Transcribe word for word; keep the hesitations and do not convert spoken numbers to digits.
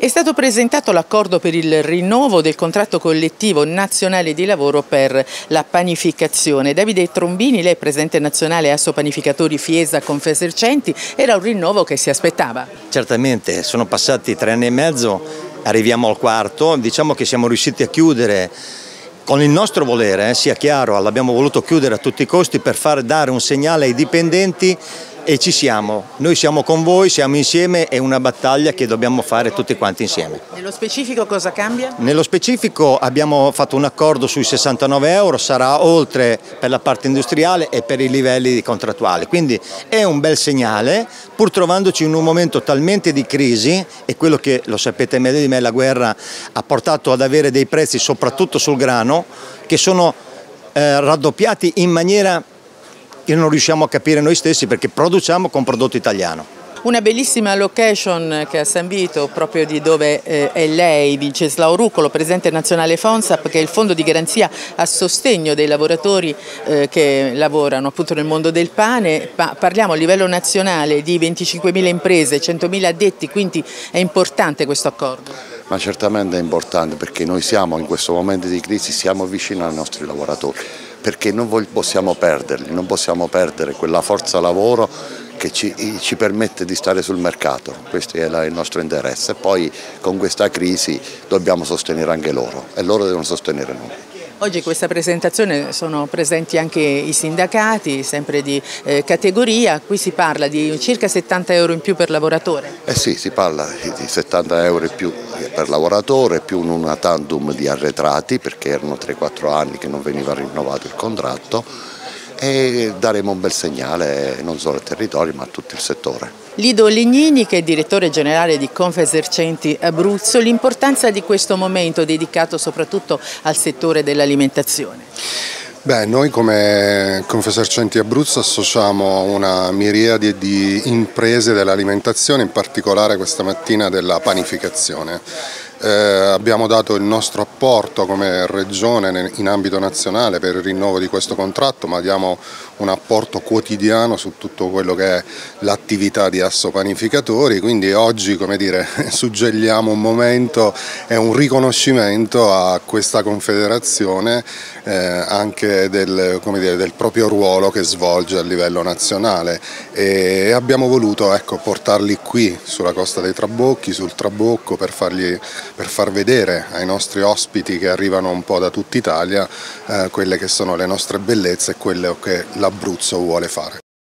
È stato presentato l'accordo per il rinnovo del contratto collettivo nazionale di lavoro per la panificazione. Davide Trombini, lei è presidente nazionale Assopanificatori Fiesa Confesercenti, era un rinnovo che si aspettava? Certamente, sono passati tre anni e mezzo, arriviamo al quarto, diciamo che siamo riusciti a chiudere con il nostro volere, eh, sia chiaro, l'abbiamo voluto chiudere a tutti i costi per far dare un segnale ai dipendenti. E ci siamo, noi siamo con voi, siamo insieme, è una battaglia che dobbiamo fare tutti quanti insieme. Nello specifico cosa cambia? Nello specifico abbiamo fatto un accordo sui sessantanove euro, sarà oltre per la parte industriale e per i livelli contrattuali, quindi è un bel segnale, pur trovandoci in un momento talmente di crisi, e quello che lo sapete meglio di me, la guerra ha portato ad avere dei prezzi soprattutto sul grano che sono eh, raddoppiati in maniera che non riusciamo a capire noi stessi, perché produciamo con prodotto italiano. Una bellissima location che a San Vito, proprio di dove eh, è lei, Vinceslao Ruccolo, presidente nazionale FONSAP, che è il fondo di garanzia a sostegno dei lavoratori eh, che lavorano appunto nel mondo del pane. Pa parliamo a livello nazionale di venticinquemila imprese, centomila addetti, quindi è importante questo accordo. Ma certamente è importante, perché noi siamo in questo momento di crisi, siamo vicini ai nostri lavoratori, perché non possiamo perderli, non possiamo perdere quella forza lavoro che ci, ci permette di stare sul mercato, questo è il nostro interesse, e poi con questa crisi dobbiamo sostenere anche loro e loro devono sostenere noi. Oggi in questa presentazione sono presenti anche i sindacati, sempre di eh, categoria. Qui si parla di circa settanta euro in più per lavoratore. Eh sì, si parla di settanta euro in più per lavoratore, più una tantum di arretrati, perché erano tre quattro anni che non veniva rinnovato il contratto, e daremo un bel segnale non solo al territorio ma a tutto il settore. Lido Legnini, che è direttore generale di Confesercenti Abruzzo, l'importanza di questo momento dedicato soprattutto al settore dell'alimentazione. Beh, noi come Confesercenti Abruzzo associamo una miriade di imprese dell'alimentazione, in particolare questa mattina della panificazione. Eh, abbiamo dato il nostro apporto come regione in ambito nazionale per il rinnovo di questo contratto, ma diamo un apporto quotidiano su tutto quello che è l'attività di Assopanificatori, quindi oggi, come dire, suggelliamo un momento e un riconoscimento a questa confederazione eh, anche del, come dire, del proprio ruolo che svolge a livello nazionale, e abbiamo voluto, ecco, portarli qui sulla Costa dei Trabocchi, sul Trabocco, per fargli per far vedere ai nostri ospiti che arrivano un po' da tutta Italia eh, quelle che sono le nostre bellezze e quello che l'Abruzzo vuole fare.